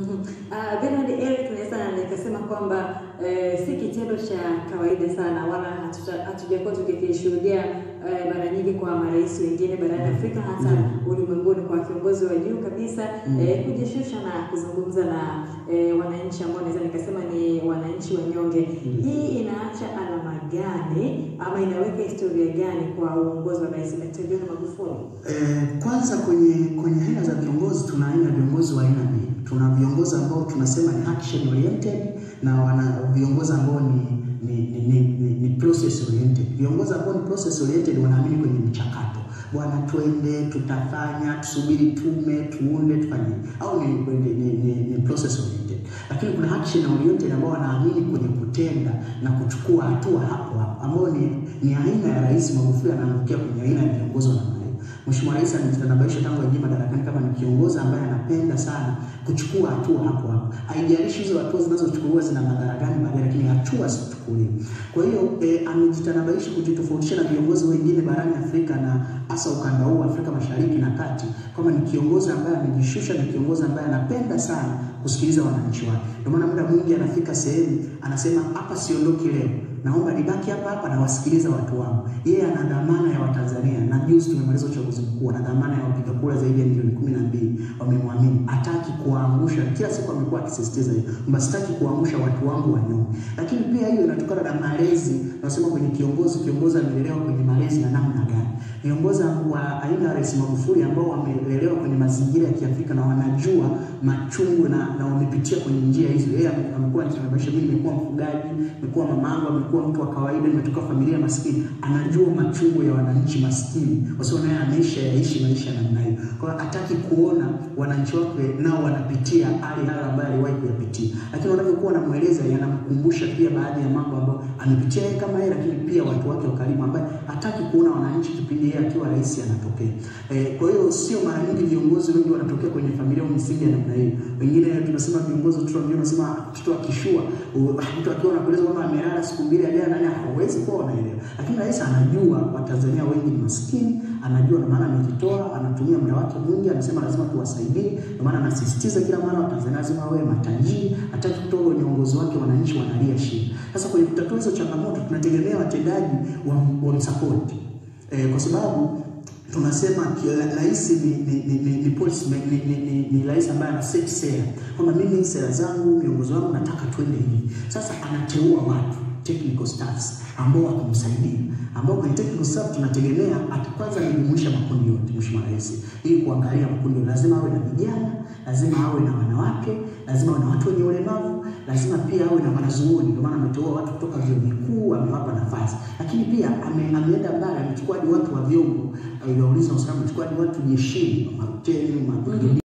Bernard Eric tunaweza nikasema kwamba si kitendo cha kawaida sana, wala hatujakuwa tukishuhudia mara nyingi kwa marais wengine barani Afrika hata ulimwenguni, kwa viongozi wa juu kabisa kujishusha na kuzungumza na wananchi ambao naweza nikasema ni wananchi wanyonge. Hii inaacha alama gani ama inaweka historia gani kwa uongozi wa Rais John Magufuli? Kwanza kwenye aina za viongozi tuna aina viongozi wa aina mbili. Tuna viongozi ambao tunasema ni action oriented na wana viongozi ambao ni process oriented. Viongozi ambao ni process oriented wanaamini kwenye mchakato. Bwana twende, tutafanya, tusubiri tume, tuunde, tufanye. Au ni process oriented. Lakini kuna action oriented ambao wanaamini kwenye kutenda na kuchukua hatua hapo hapo. Ambao ni aina ya Rais Magufuli anaangukia kwenye aina ya viongozi wa namna hiyo. Mheshimiwa Rais anajitambulisha tangu aingie madarakani kama ni kiongozi ambaye anapenda sana kuchukua hatua hapo hapo. Haijalishi hizo hatua zinazochukuliwa zina madhara gani baadaye, lakini hatua zichukuliwe. Kwa hiyo amejitambulisha kujitofautisha na viongozi wengine barani Afrika na hasa ukanda huu Afrika Mashariki na Kati kama ni kiongozi ambaye amejishusha, ni kiongozi ambaye anapenda sana kusikiliza wananchi wake. Ndio maana muda mwingi anafika sehemu anasema hapa siondoki leo, naomba nibaki hapa na wasikiliza watu wangu. Yeye ana dhamana ya Watanzania, na juzi tumemaliza uchaguzi mkuu, ana dhamana ya wapiga kura zaidi ya milioni 12 wamemwamini. Hataki kuangusha, kila siku amekuwa akisisitiza hiyo, kwamba sitaki kuangusha watu wangu wanyonge. Lakini pia hiyo inatokana na malezi. Nasema kwenye kiongozi amelelewa kwenye malezi na namna gani. Viongozi wa aina ya Rais Magufuli ambao wamelelewa kwenye mazingira ya Kiafrika na wanajua machungu na wamepitia kwenye njia hizo. Yeye amekuwa anasema mimi nimekuwa mfugaji, nimekuwa mamangu, amekuwa mtu wa kawaida, nimetoka familia maskini. Anajua machungu ya wananchi maskini. Wasio naye yaishi maisha namna hiyo. Kwa hiyo hataki kuona wananchi wake nao wanapitia hali ambayo aliwahi kuyapitia. Lakini wanapokuwa wanamueleza yanamkumbusha pia baadhi ya mambo ambayo amepitia yeye kama yeye, lakini pia watu wake wa karibu ambao hataki kuona wananchi kipindi yeye akiwa rais anatokea. Kwa hiyo sio mara nyingi viongozi wengi wanatokea kwenye familia au misingi ya namna hiyo. Wengine tunasema viongozi tunasema mtoto akishua, mtu akiwa anakueleza kwamba amelala siku mbili ajana nani hawezi kuwa anaelewa. Lakini rais anajua Watanzania wengi ni maskini, anajua, na maana amejitoa, anatumia muda wake mwingi, anasema lazima tuwasaidie. Ndio maana anasisitiza kila mara Watanzania lazima wawe matajiri, hataki kutoa uongozi wake wananchi wanalia shida. Sasa kwenye kutatua hizo changamoto tunategemea watendaji wa msupport. Kwa sababu tunasema rais ni policy, ni rais ambaye ana set sera. Kwamba mimi sera zangu, miongozo wangu nataka twende hivi. Sasa anateua watu, technical staffs ambao wakumsaidia. Ambao kwenye technical staff tunategemea kwanza kujumuisha makundi yote Mheshimiwa Rais. Ili kuangalia makundi, lazima awe na vijana, lazima awe na wanawake, lazima awe na watu wenye ulemavu, lazima pia awe na wanazuoni. Ndio maana ametoa watu kutoka vyuo vikuu, amewapa nafasi. Lakini pia ameenda mbali, amechukua watu wa vyombo, aliwauliza usalama, amechukua watu jeshini, mahoteli,